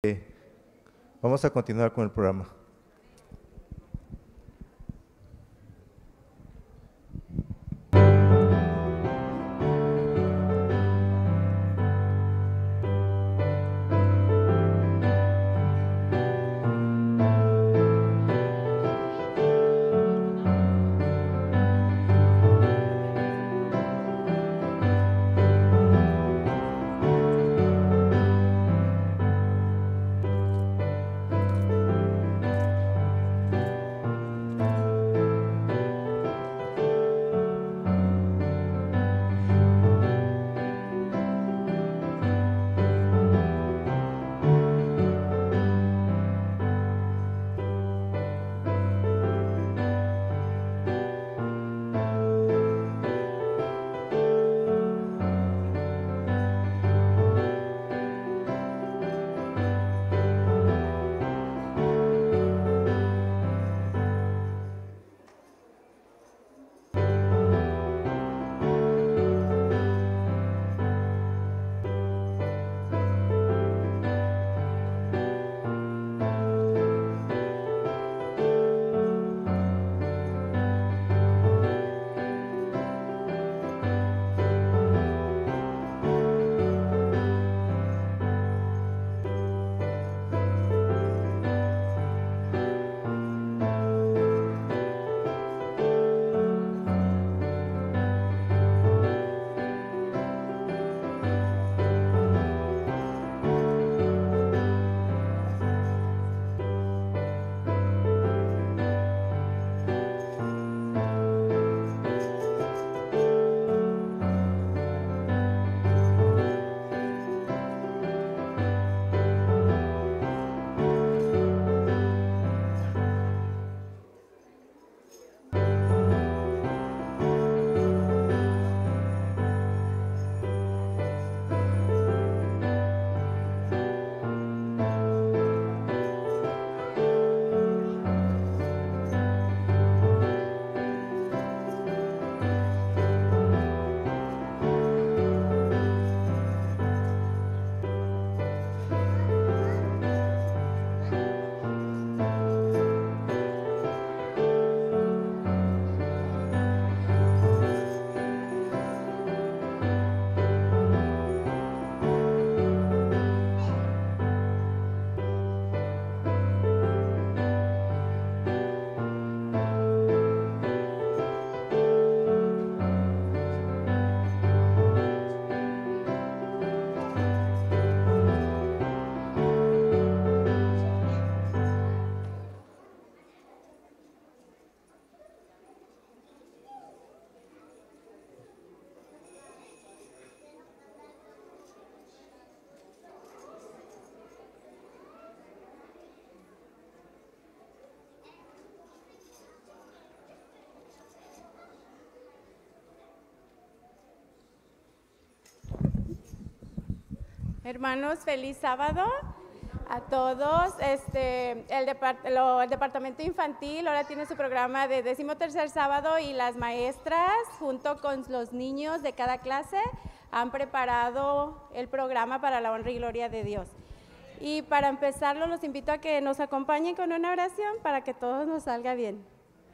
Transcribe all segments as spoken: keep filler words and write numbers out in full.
Vamos a continuar con el programa. Hermanos, feliz sábado a todos. Este, el, depart lo, el departamento infantil ahora tiene su programa de décimo tercer sábado y las maestras junto con los niños de cada clase han preparado el programa para la honra y gloria de Dios. Y para empezarlo los invito a que nos acompañen con una oración para que todo nos salga bien.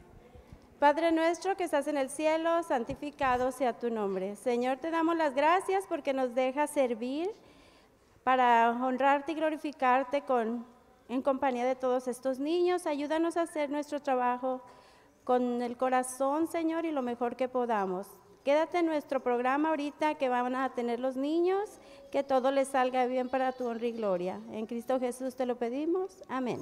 Padre nuestro que estás en el cielo, santificado sea tu nombre. Señor, te damos las gracias porque nos dejas servir para honrarte y glorificarte con, en compañía de todos estos niños. Ayúdanos a hacer nuestro trabajo con el corazón, Señor, y lo mejor que podamos. Quédate en nuestro programa ahorita que van a tener los niños, que todo les salga bien para tu honra y gloria. En Cristo Jesús te lo pedimos. Amén.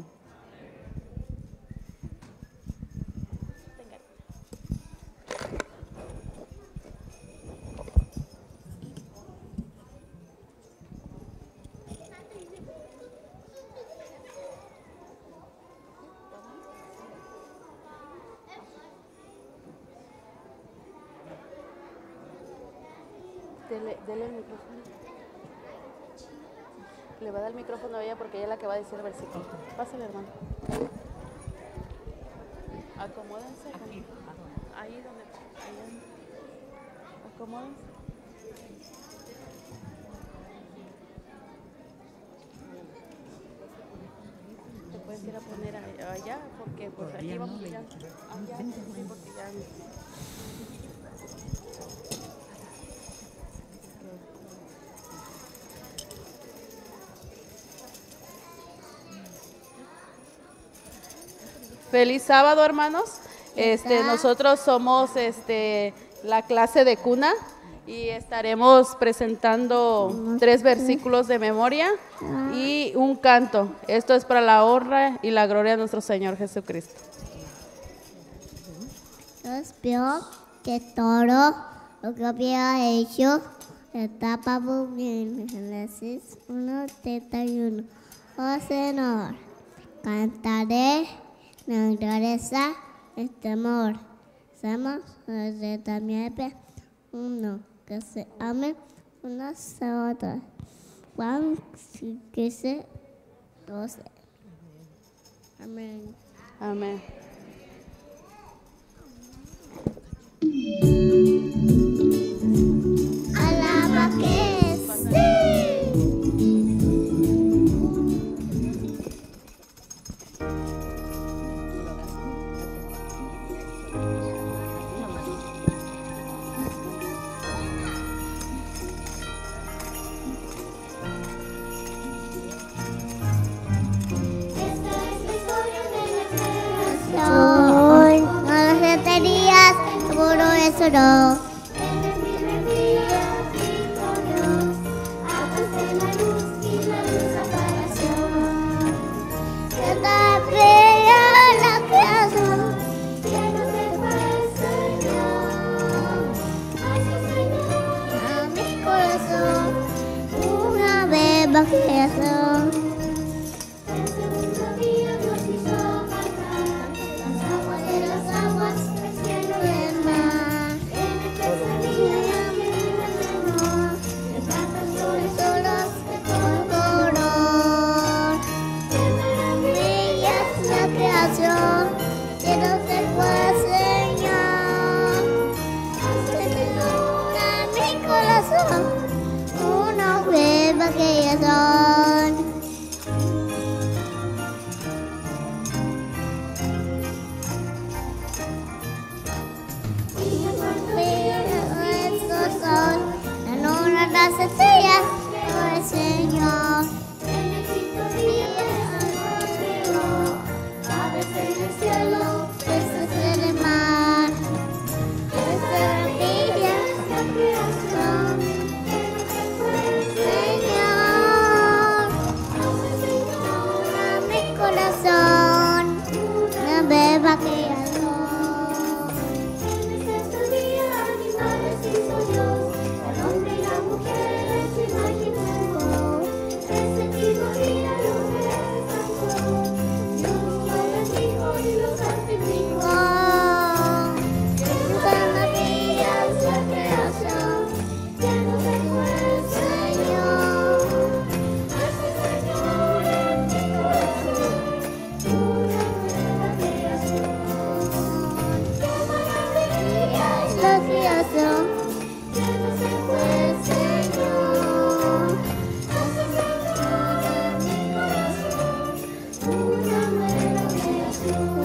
Dele, dele el micrófono. Le va a dar el micrófono a ella porque ella es la que va a decir el versículo. Pásale, hermano. Acomódense. Aquí. Ahí donde. Ahí. Acomódense. puedes ir a poner a- allá, porque pues aquí vamos ya. Allá, sí, porque ya. Feliz sábado, hermanos. Este, nosotros somos este, la clase de cuna y estaremos presentando tres versículos de memoria y un canto. Esto es para la honra y la gloria de nuestro Señor Jesucristo. Dios vio que todo lo que había hecho estaba muy bien. Génesis uno treinta y uno. Oh Señor, cantaré la grandeza de este amor. Somos de también uno, que se amen unos a otros. Juan quince, doce. Amén. Amén. Alaba que sí. No las heterías, seguro eso no. Creación. El segundo día Dios hizo cantar las aguas de las aguas, el cielo y el mar. En el tercer día viene el Señor, le cantan flores solas de todo color. Qué maravilla es la creación, que no se puede enseñar. Hace luna en mi corazón, una hueva que ya son. Y el cuarto día estos son la luna, las estrellas, creó el Señor. En el quinto día algo creó, aves en el cielo, peces en el mar. Es maravilla la creación, que no se puede enseñar. Hace Señor a mi corazón una beba creación. En el sexto día animales hizo Dios, el hombre y la mujer en su imagen formó. El séptimo día lo descansó, Dios lo bendijo y lo santificó. Qué maravilla es la creación, que no se puede enseñar. Hace Señor en mi corazón una nueva creación. Qué maravilla es la creación, que no se puede enseñar. Hace Señor en mi corazón una nueva creación.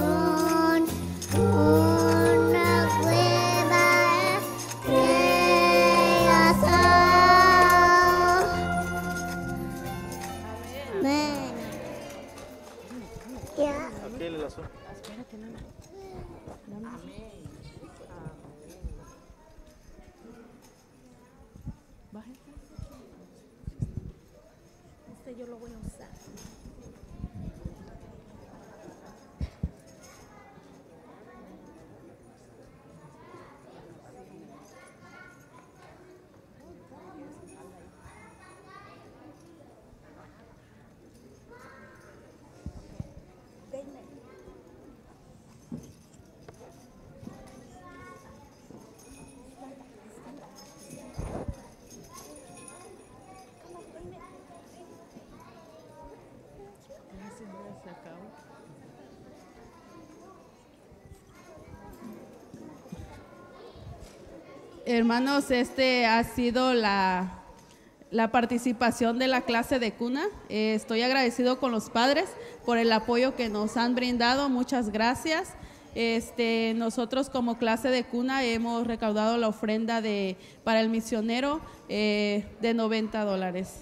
Una nueva creación. Amén. Ya. Aquel el azul. Este yo lo voy a usar. Hermanos, este ha sido la, la participación de la clase de cuna. Eh, estoy agradecido con los padres por el apoyo que nos han brindado. Muchas gracias. Este, nosotros como clase de cuna hemos recaudado la ofrenda de, para el misionero eh, de noventa dólares.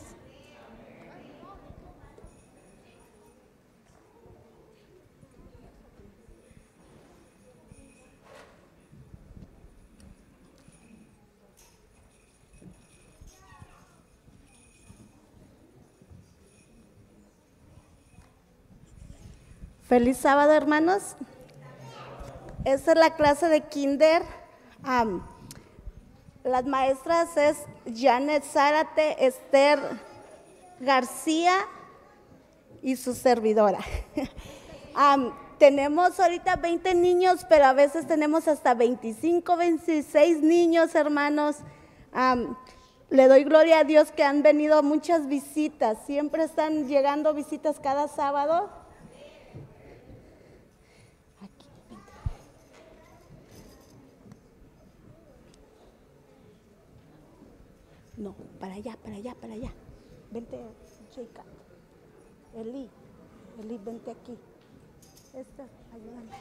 Feliz sábado, hermanos. Esta es la clase de kinder. Um, las maestras es Janet Zárate, Esther García y su servidora. um, tenemos ahorita veinte niños, pero a veces tenemos hasta veinticinco, veintiséis niños, hermanos. Um, le doy gloria a Dios que han venido muchas visitas. Siempre están llegando visitas cada sábado. No, para allá, para allá, para allá. Vente, chica. Eli, Eli, vente aquí. Esta, ayúdame.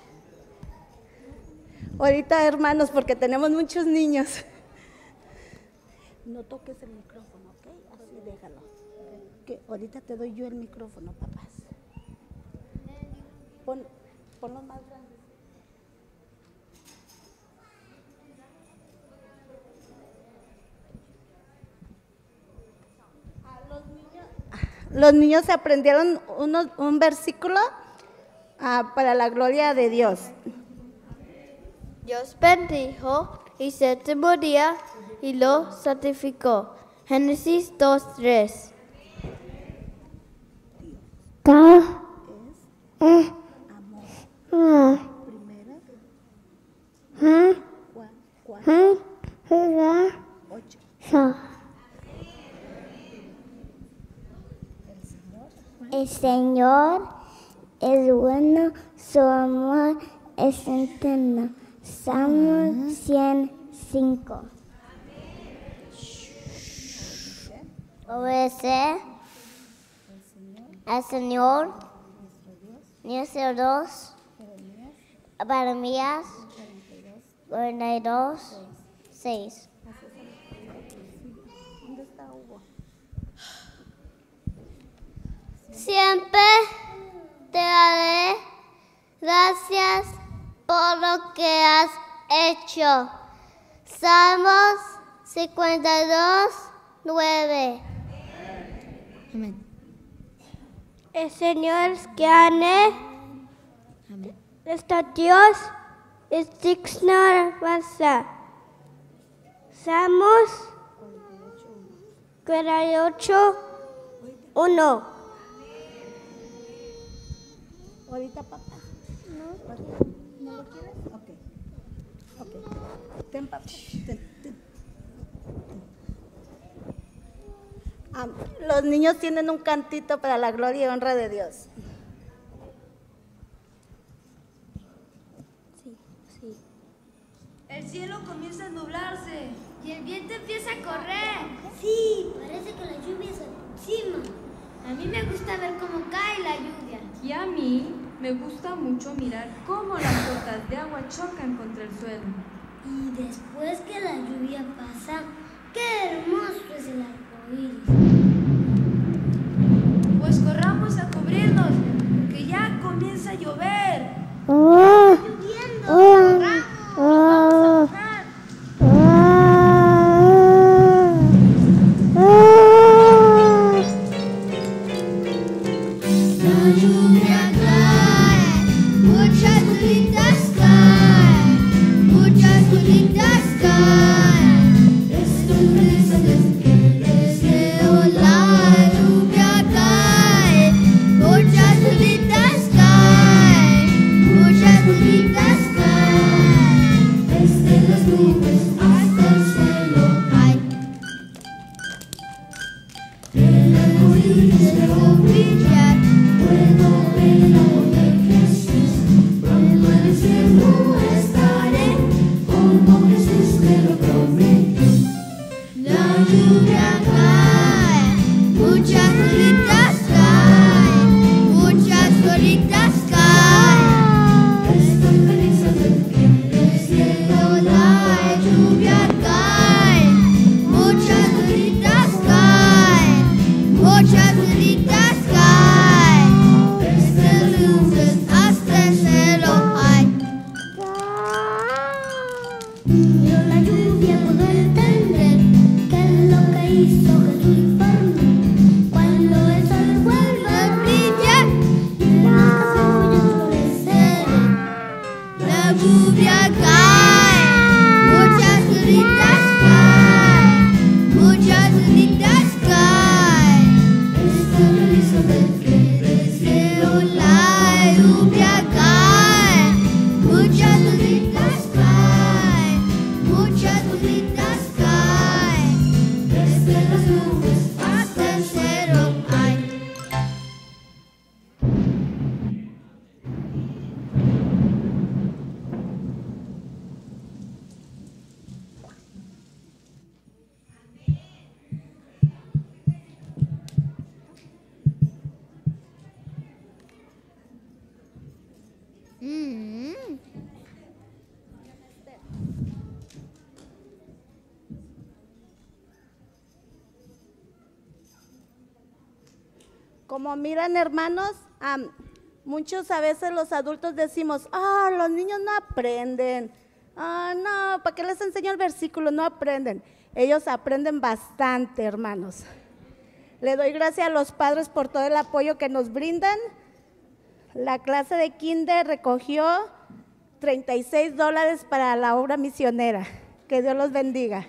Ahorita, hermanos, porque tenemos muchos niños. No toques el micrófono, ¿ok? Así déjalo. Que ahorita te doy yo el micrófono, papás. Pon, ponlo más grande. Los niños se aprendieron uno, un versículo uh, para la gloria de Dios. Dios bendijo y séptimo día y lo santificó. Génesis dos, tres. Amor. Primera. Cuatro. Ocho. El Señor es bueno, su amor es eterno. Salmo ciento cinco. Obedecer al Señor, nuestro Dios. Jeremías cuarenta y dos, seis. Siempre te daré gracias por lo que has hecho. Salmos cincuenta y dos, nueve. Amén. El Señor es grande, nuestro Dios es digno de alabanza. Salmos cuarenta y ocho, uno. Ahorita, papá. No, ¿no lo quieres? Ok. Ok. Ten, papá. Ten, ten. Um, los niños tienen un cantito para la gloria y honra de Dios. Sí, sí. El cielo comienza a nublarse y el viento empieza a correr. Sí, parece que la lluvia se aproxima. A mí me gusta ver cómo cae la lluvia. Y a mí me gusta mucho mirar cómo las gotas de agua chocan contra el suelo. Y después que la lluvia pasa, qué hermoso es el arco iris. Pues corramos a cubrirnos, porque ya comienza a llover. ¡Oh! ¡Está lloviendo! ¡Oh! ¡Corramos! ¡Vamos a jugar! La lluvia cae, muchas gotitas caen, muchas gotitas caen. Estoy pensando que deseo la lluvia cae, muchas gotitas caen, muchas gotitas caen. Desde las nubes hasta el cielo cae. El arco iris dejó brillar. Puedo ver el amor de Jesús, cuando en el cielo estaré, como Jesús te lo prometí. Mm. Como miran, hermanos, am, muchos a veces los adultos decimos, ah, los niños no aprenden, ah, no, ¿para qué les enseño el versículo? No aprenden. Ellos aprenden bastante, hermanos. Le doy gracias a los padres por todo el apoyo que nos brindan. La clase de kinder recogió treinta y seis dólares para la obra misionera. Que Dios los bendiga.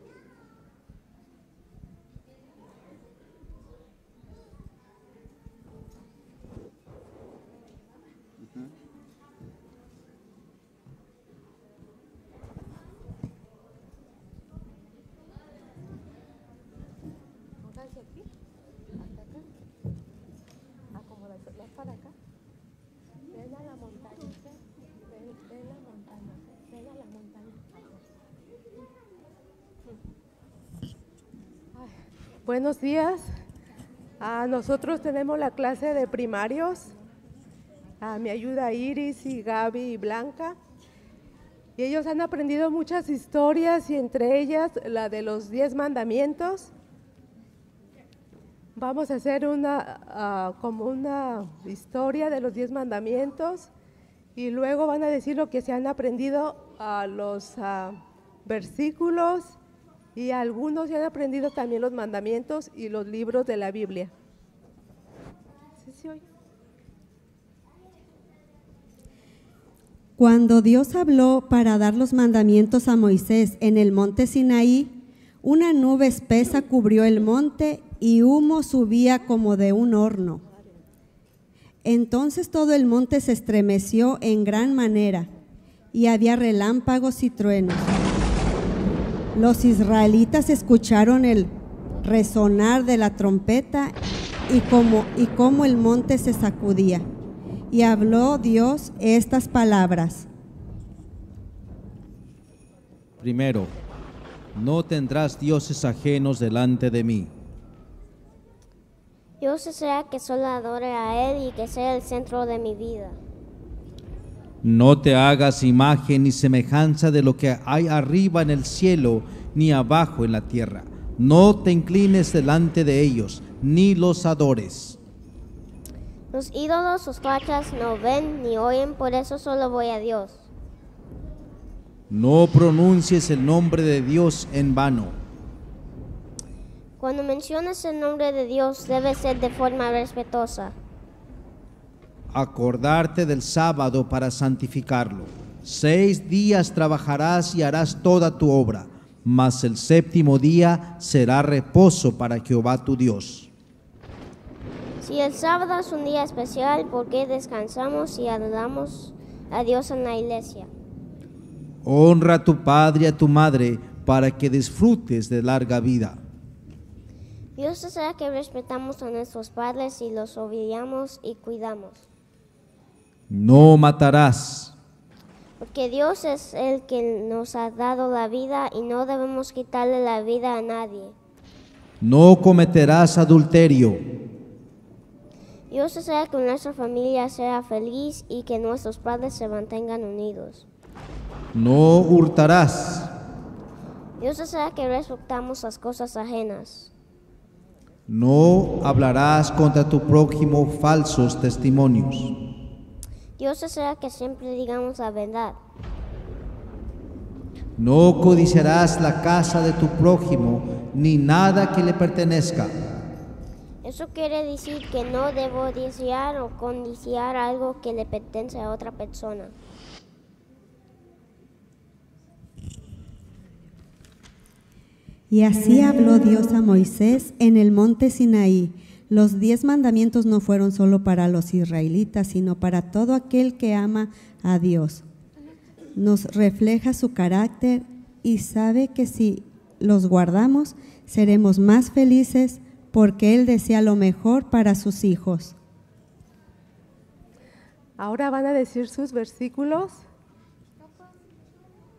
Buenos días. Ah, nosotros tenemos la clase de primarios. Ah, me ayuda Iris y Gaby y Blanca. Y ellos han aprendido muchas historias y entre ellas la de los diez mandamientos. Vamos a hacer una, ah, como una historia de los diez mandamientos y luego van a decir lo que se han aprendido a los ah, versículos. Y algunos ya han aprendido también los mandamientos y los libros de la Biblia. ¿Sí se oye? Cuando Dios habló para dar los mandamientos a Moisés en el monte Sinaí, una nube espesa cubrió el monte y humo subía como de un horno. Entonces todo el monte se estremeció en gran manera y había relámpagos y truenos. Los israelitas escucharon el resonar de la trompeta y cómo, y cómo el monte se sacudía. Y habló Dios estas palabras. Primero, no tendrás dioses ajenos delante de mí. Dios sea que solo adore a Él y que sea el centro de mi vida. No te hagas imagen ni semejanza de lo que hay arriba en el cielo, ni abajo en la tierra. No te inclines delante de ellos, ni los adores. Los ídolos, sus fachas, no ven ni oyen, por eso solo voy a Dios. No pronuncies el nombre de Dios en vano. Cuando menciones el nombre de Dios, debe ser de forma respetuosa. Acordarte del sábado para santificarlo. Seis días trabajarás y harás toda tu obra, mas el séptimo día será reposo para Jehová tu Dios. Si el sábado es un día especial, ¿por qué descansamos y adoramos a Dios en la iglesia? Honra a tu padre y a tu madre para que disfrutes de larga vida. Dios desea que respetamos a nuestros padres y los obedamos y cuidamos. No matarás. Porque Dios es el que nos ha dado la vida y no debemos quitarle la vida a nadie. No cometerás adulterio. Dios desea que nuestra familia sea feliz y que nuestros padres se mantengan unidos. No hurtarás. Dios desea que respetamos las cosas ajenas. No hablarás contra tu prójimo falsos testimonios. Dios desea que siempre digamos la verdad. No codiciarás la casa de tu prójimo, ni nada que le pertenezca. Eso quiere decir que no debo desear o codiciar algo que le pertenece a otra persona. Y así habló Dios a Moisés en el monte Sinaí. Los diez mandamientos no fueron solo para los israelitas, sino para todo aquel que ama a Dios. Nos refleja su carácter y sabe que si los guardamos, seremos más felices porque Él desea lo mejor para sus hijos. Ahora van a decir sus versículos.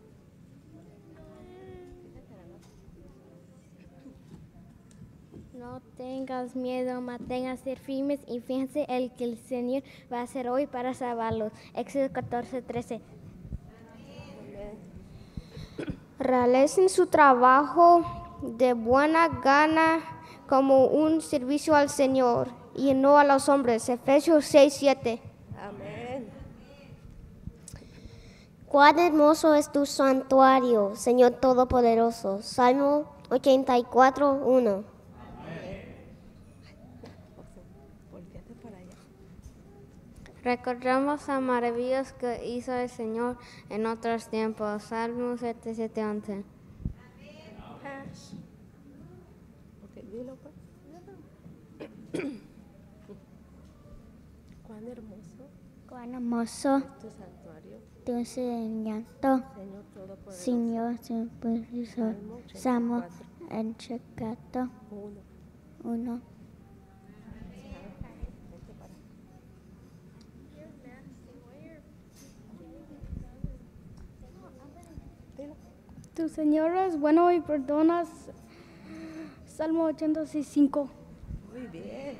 No No tengas miedo, manténganse firmes y fíjense el que el Señor va a hacer hoy para salvarlos. Éxodo catorce, trece. Realicen su trabajo de buena gana como un servicio al Señor y no a los hombres. Efesios seis, siete. Amén. Cuán hermoso es tu santuario, Señor Todopoderoso. Salmo ochenta y cuatro, uno. Recordamos las maravillas que hizo el Señor en otros tiempos. Salmo setenta y siete, once. Cuán hermoso Cuán hermoso tu santuario, tu enseñanza, Señor Todopoderoso. Señor Todopoderoso. Salmo ochenta y cuatro, Uno. uno. Tu Señor es bueno y perdonas. Salmo ochenta y cinco. Muy bien.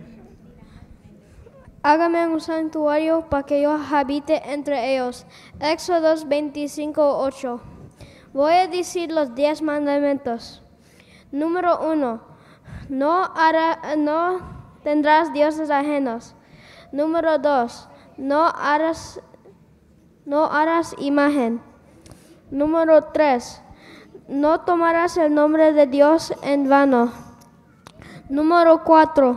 Hágame un santuario para que yo habite entre ellos. Éxodo veinticinco, ocho. Voy a decir los diez mandamientos. Número uno. No, hará, no tendrás dioses ajenos. Número dos. No harás, no harás imagen. Número tres. No tomarás el nombre de Dios en vano. Número cuatro.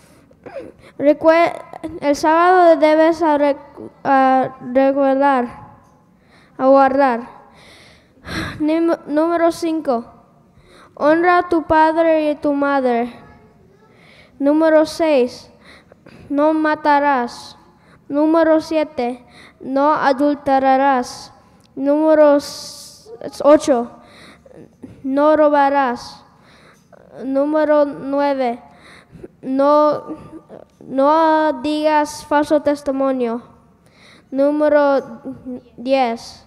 El sábado debes a rec a recordar, a guardar. Número cinco. Honra a tu padre y a tu madre. Número seis. No matarás. Número siete. No adulterarás. Número ocho. No robarás. Número nueve. No, no digas falso testimonio. Número diez.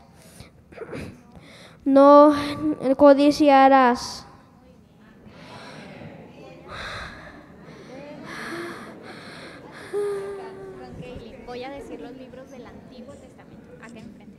No codiciarás. Voy a decir los libros del Antiguo Testamento. Acá enfrente.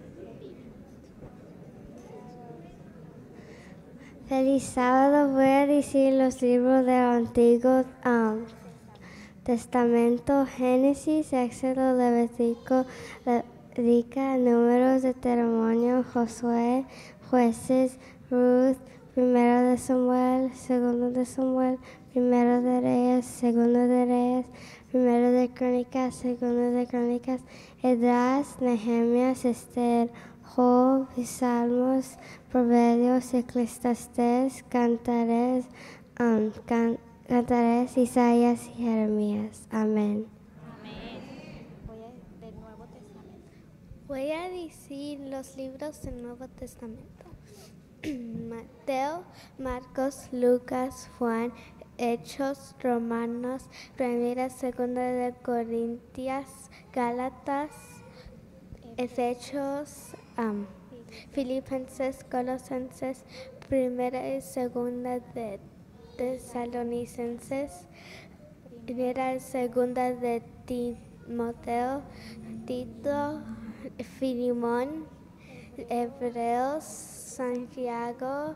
Feliz sábado. Voy a decir los libros del Antiguo um, Testamento: Génesis, Éxodo, Levítico, Rica, Números, Deuteronomio, Josué, Jueces, Ruth, Primero de Samuel, Segundo de Samuel, Primero de Reyes, Segundo de Reyes, Primero de Crónicas, Segundo de Crónicas, Esdras, Nehemías, Esther, Job, Salmos, Proverbios, Eclesiastés, Cantares, um, can, Cantares, Isaías y Jeremías. Amén. Amén. Voy a, del Nuevo Testamento. Voy a decir los libros del Nuevo Testamento: Mateo, Marcos, Lucas, Juan, Hechos, Romanos, Primera, Segunda de Corintias, Gálatas, Efesios, um, Filipenses, Colosenses, Primera y Segunda de Tesalonicenses, Primera y Segunda de Timoteo, Tito, Filimón, Hebreos, Santiago,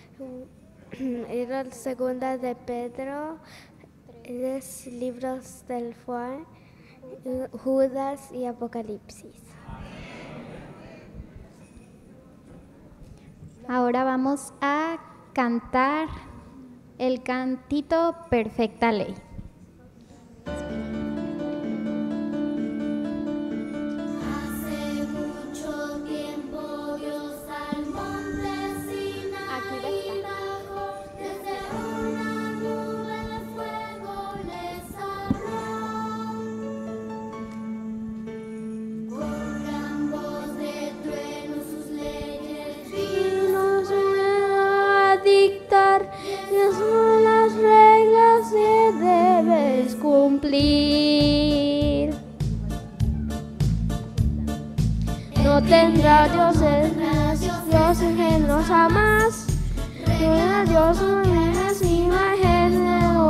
era Segunda de Pedro, los libros del Juan, Judas y Apocalipsis. Ahora vamos a cantar el cantito Perfecta Ley. Hace mucho tiempo Dios al monte Sinaí bajó, desde una nube de fuego les habló. Con gran voz de trueno sus leyes Nos va a dictar, y son las reglas que debes cumplir. No tendrá dioses, dioses ajenos jamás. No tendrá Dios imágenes, imágenes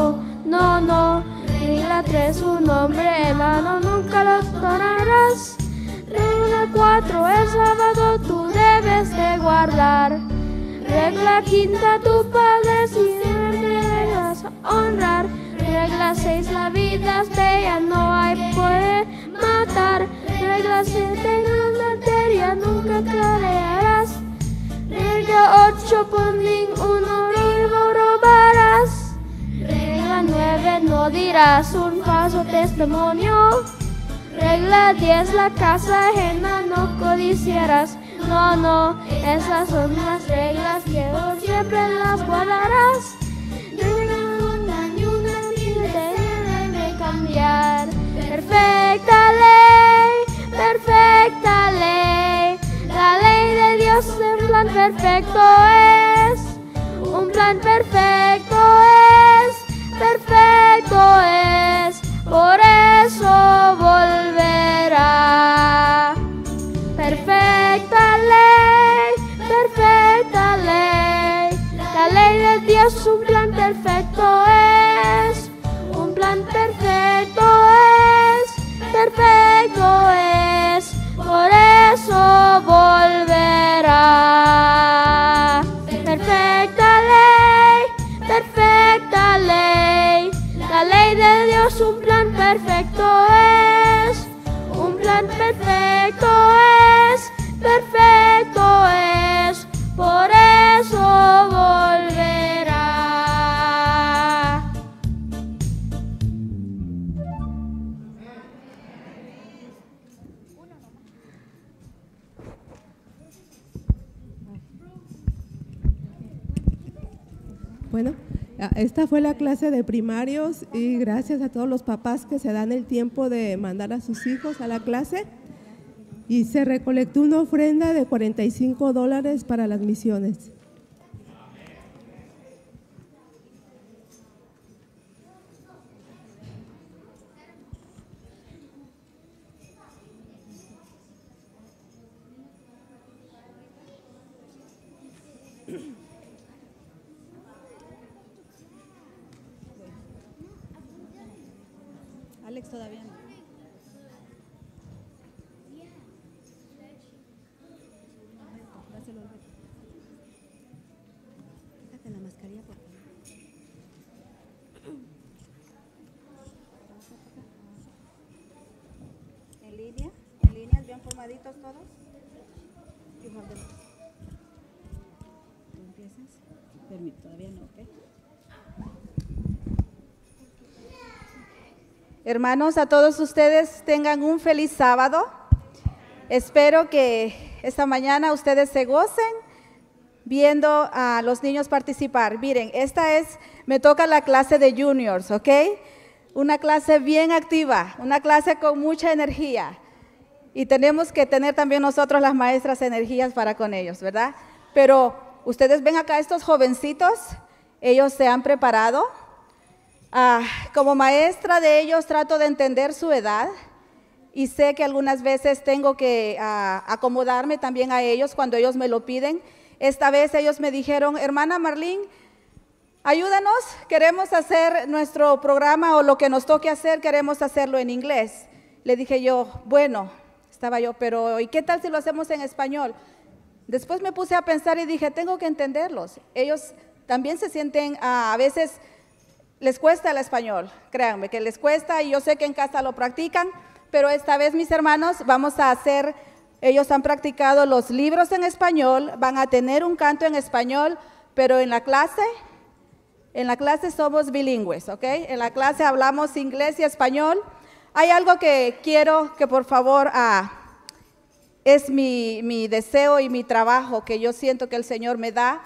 no, no. Regla tres, un hombre enano nunca lo adorarás. Regla cuatro, el sábado tú debes de guardar. Regla quinta, tu padre siempre debes honrar. Regla seis, la vida es bella, no hay poder matar. Regla siete, en la materia nunca caerás. Regla ocho, por ninguno robo robarás. Regla nueve, no dirás un falso testimonio. Regla diez, la casa ajena no codiciarás. No, no, esas son las reglas que vos siempre las guardarás. Regla una ni una ni debe cambiar. Perfecta ley, perfecta ley. La ley de Dios en plan perfecto es. Un plan perfecto es, perfecto es. Por eso volverá. Perfecta ley, perfecta ley. La ley de Dios, un plan perfecto es. Un plan perfecto es, perfecto es. Por eso volverá. Perfecta ley, perfecta ley. La ley de Dios, un plan perfecto es. Un plan perfecto es, perfecto es. Por eso volverá. Bueno, esta fue la clase de primarios y gracias a todos los papás que se dan el tiempo de mandar a sus hijos a la clase. Y se recolectó una ofrenda de cuarenta y cinco dólares para las misiones. Alex todavía no. Quítate la mascarilla, por favor. ¿En línea? ¿En línea? ¿Bien formaditos todos? ¿Tú empiezas? Permíteme, todavía no, ¿ok? Hermanos, a todos ustedes tengan un feliz sábado. Espero que esta mañana ustedes se gocen viendo a los niños participar. Miren, esta es, me toca la clase de juniors, ¿ok? Una clase bien activa, una clase con mucha energía. Y tenemos que tener también nosotros las maestras energías para con ellos, ¿verdad? Pero ustedes ven acá estos jovencitos, ellos se han preparado. Ah, como maestra de ellos trato de entender su edad y sé que algunas veces tengo que ah, acomodarme también a ellos cuando ellos me lo piden. Esta vez ellos me dijeron, hermana Marlene, ayúdanos, queremos hacer nuestro programa o lo que nos toque hacer, queremos hacerlo en inglés. Le dije yo, bueno, estaba yo, pero ¿y qué tal si lo hacemos en español? Después me puse a pensar y dije, tengo que entenderlos. Ellos también se sienten ah, a veces... Les cuesta el español, créanme que les cuesta y yo sé que en casa lo practican, pero esta vez mis hermanos vamos a hacer, ellos han practicado los libros en español, van a tener un canto en español, pero en la clase, en la clase somos bilingües, ¿ok? En la clase hablamos inglés y español. Hay algo que quiero que por favor, ah, es mi, mi deseo y mi trabajo que yo siento que el Señor me da,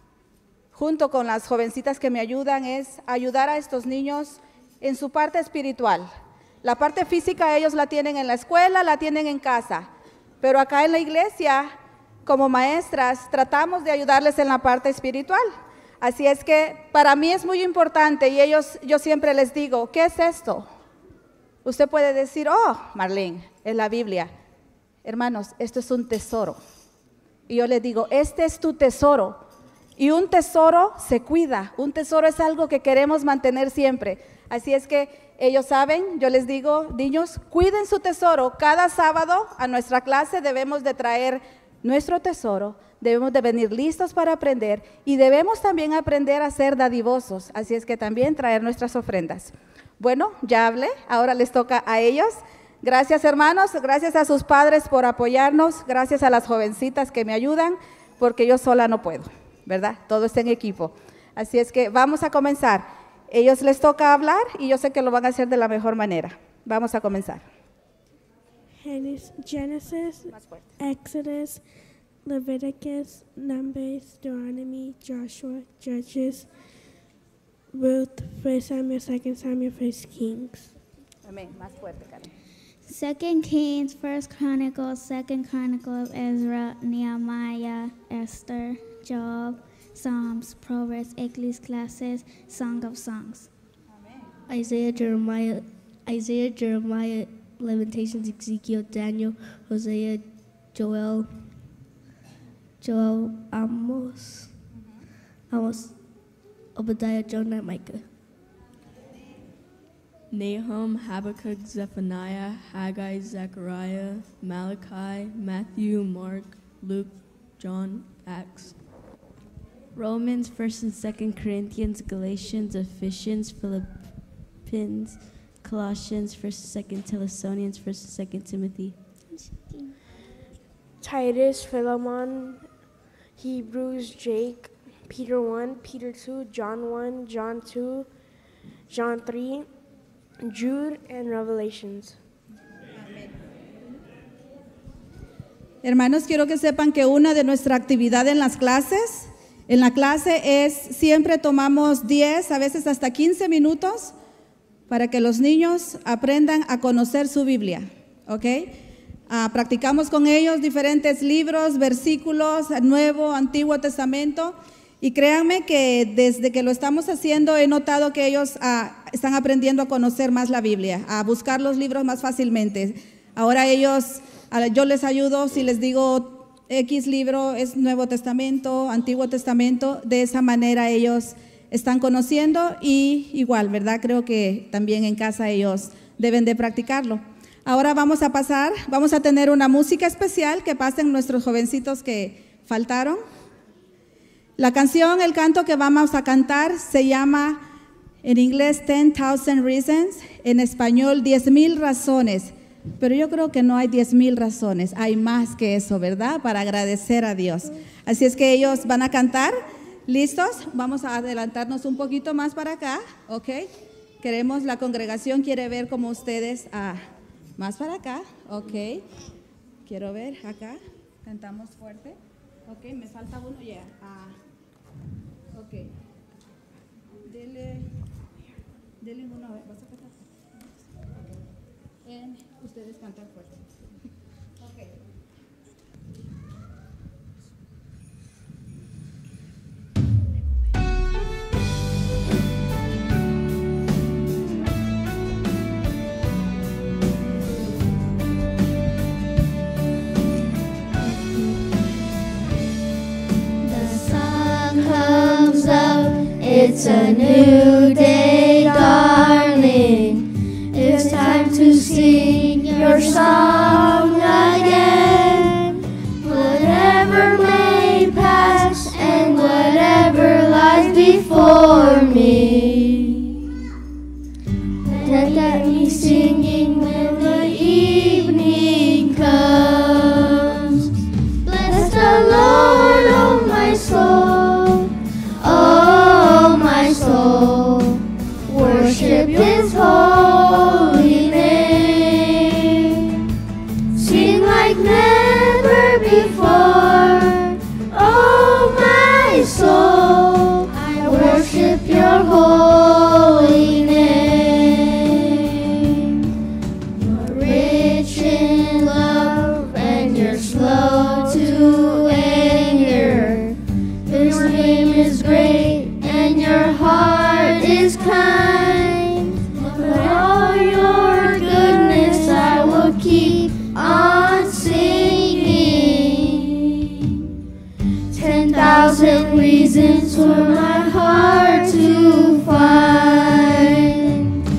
junto con las jovencitas que me ayudan, es ayudar a estos niños en su parte espiritual. La parte física ellos la tienen en la escuela, la tienen en casa, pero acá en la iglesia, como maestras, tratamos de ayudarles en la parte espiritual. Así es que para mí es muy importante y ellos, yo siempre les digo, ¿qué es esto? Usted puede decir, oh, Marlene, es la Biblia. Hermanos, esto es un tesoro. Y yo les digo, este es tu tesoro. Y un tesoro se cuida, un tesoro es algo que queremos mantener siempre. Así es que ellos saben, yo les digo, niños, cuiden su tesoro. Cada sábado a nuestra clase debemos de traer nuestro tesoro, debemos de venir listos para aprender y debemos también aprender a ser dadivosos. Así es que también traer nuestras ofrendas. Bueno, ya hablé, ahora les toca a ellos. Gracias, hermanos, gracias a sus padres por apoyarnos, gracias a las jovencitas que me ayudan, porque yo sola no puedo, ¿verdad? Todo está en equipo. Así es que vamos a comenzar. Ellos les toca hablar y yo sé que lo van a hacer de la mejor manera. Vamos a comenzar. Genesis, Exodus, Leviticus, Numbers, Deuteronomy, Joshua, Judges, Ruth, First Samuel, Second Samuel, First Kings. Amén. Más fuerte, Karen. Second Kings, First Chronicles, Second Chronicle of Ezra, Nehemiah, Esther, Job, Psalms, Proverbs, Ecclesiastes, Song of Songs. Amen. Isaiah, Jeremiah, Isaiah, Jeremiah, Lamentations, Ezekiel, Daniel, Hosea, Joel, Joel, Amos, Amos, Obadiah, Jonah, Micah. Nahum, Habakkuk, Zephaniah, Haggai, Zechariah, Malachi, Matthew, Mark, Luke, John, Acts. Romans, First and Second Corinthians, Galatians, Ephesians, Philippians, Colossians, First and Second Thessalonians, First and Second Timothy. Titus, Philemon, Hebrews, Jake, Peter one, Peter two, John one, John two, John three, Jude, and Revelations. Hermanos, quiero que sepan que una de nuestras actividades en las clases, en la clase es siempre tomamos diez, a veces hasta quince minutos para que los niños aprendan a conocer su Biblia, ¿ok? Uh, practicamos con ellos diferentes libros, versículos, Nuevo, Antiguo Testamento, y créanme que desde que lo estamos haciendo he notado que ellos uh, están aprendiendo a conocer más la Biblia, a buscar los libros más fácilmente. Ahora ellos, uh, yo les ayudo si les digo X libro es Nuevo Testamento, Antiguo Testamento, de esa manera ellos están conociendo y igual, ¿verdad? Creo que también en casa ellos deben de practicarlo. Ahora vamos a pasar, vamos a tener una música especial que pasen nuestros jovencitos que faltaron. La canción, el canto que vamos a cantar se llama en inglés Ten Thousand Reasons, en español Diez Mil Razones. Pero yo creo que no hay diez mil razones, hay más que eso, ¿verdad? Para agradecer a Dios. Así es que ellos van a cantar. ¿Listos? Vamos a adelantarnos un poquito más para acá, ¿ok? Queremos, la congregación quiere ver como ustedes, ah, más para acá, ¿ok? Quiero ver acá, cantamos fuerte, ¿ok? Me falta uno ya, yeah. ah, ok. Dele, dele uno, ¿vas a cantar? En, ustedes cantan fuerte. Ok. Comes up, it's a new day, darling. It's time to sing your song again. Whatever may pass and whatever lies before me, let me singing when the evening comes. Bless the Lord, oh my soul, oh my soul, worship His holy name. Sing like never before, oh my soul, I worship your holy name. You're rich in love and you're slow to anger. Your name is great and your heart is kind. For all your goodness I will keep on singing. Ten thousand reasons for my heart to find.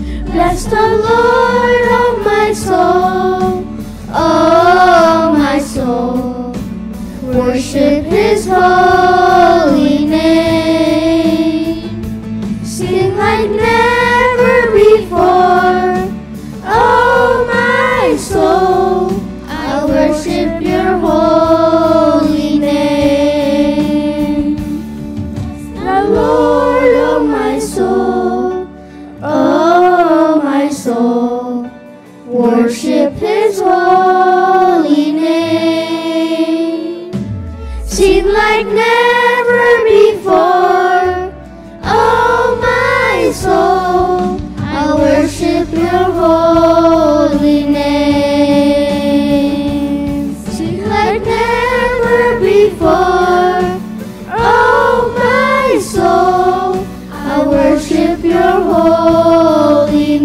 worship His holy name. Sing like never before, oh my soul, I worship Your holy name. Sing like never before, oh my soul, I worship Your holy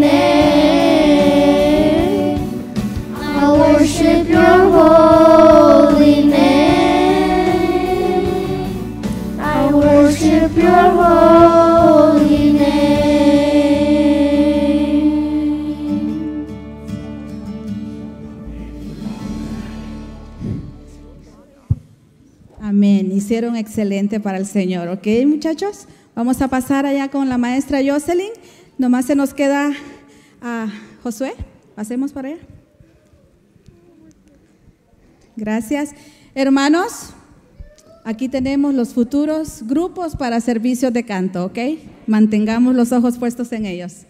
name. I worship Your holy name. I worship Your holy name. Amén. Hicieron excelente para el Señor. ¿Ok, muchachos? Vamos a pasar allá con la maestra Jocelyn. Nomás se nos queda a Josué. Pasemos para allá. Gracias. Hermanos, aquí tenemos los futuros grupos para servicios de canto, ¿ok? Mantengamos los ojos puestos en ellos.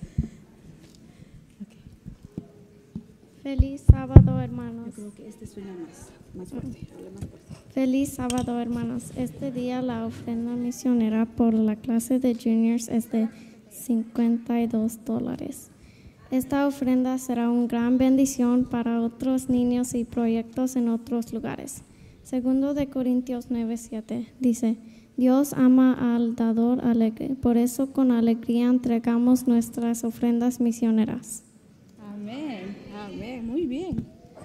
Feliz sábado, hermanos. Yo creo que este suena más, más fuerte. Habla más fuerte. Feliz sábado, hermanos. Este día la ofrenda misionera por la clase de juniors es de cincuenta y dos dólares. Esta ofrenda será una gran bendición para otros niños y proyectos en otros lugares. Segundo de Corintios nueve siete dice, Dios ama al dador alegre, por eso con alegría entregamos nuestras ofrendas misioneras. Amén, amén, muy bien.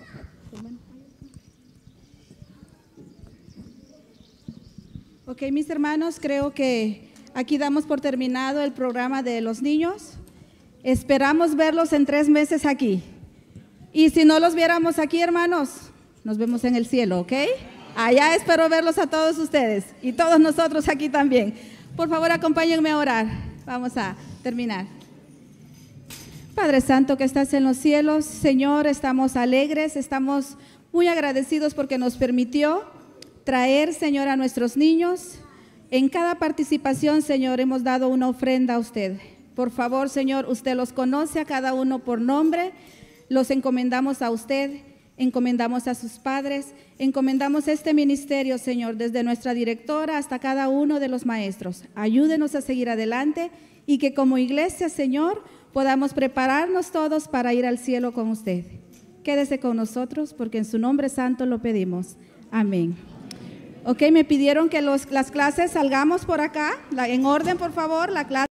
Ok, mis hermanos, creo que aquí damos por terminado el programa de los niños. Esperamos verlos en tres meses aquí. Y si no los viéramos aquí, hermanos, nos vemos en el cielo, ¿ok? Allá espero verlos a todos ustedes y todos nosotros aquí también. Por favor, acompáñenme a orar. Vamos a terminar. Padre Santo que estás en los cielos, Señor, estamos alegres, estamos muy agradecidos porque nos permitió traer, Señor, a nuestros niños. En cada participación, Señor, hemos dado una ofrenda a usted. Por favor, Señor, usted los conoce a cada uno por nombre, los encomendamos a usted, encomendamos a sus padres, encomendamos este ministerio, Señor, desde nuestra directora hasta cada uno de los maestros. Ayúdenos a seguir adelante y que como iglesia, Señor, podamos prepararnos todos para ir al cielo con usted. Quédese con nosotros porque en su nombre santo lo pedimos. Amén. Ok, me pidieron que los, las clases salgamos por acá, la, en orden, por favor, la clase.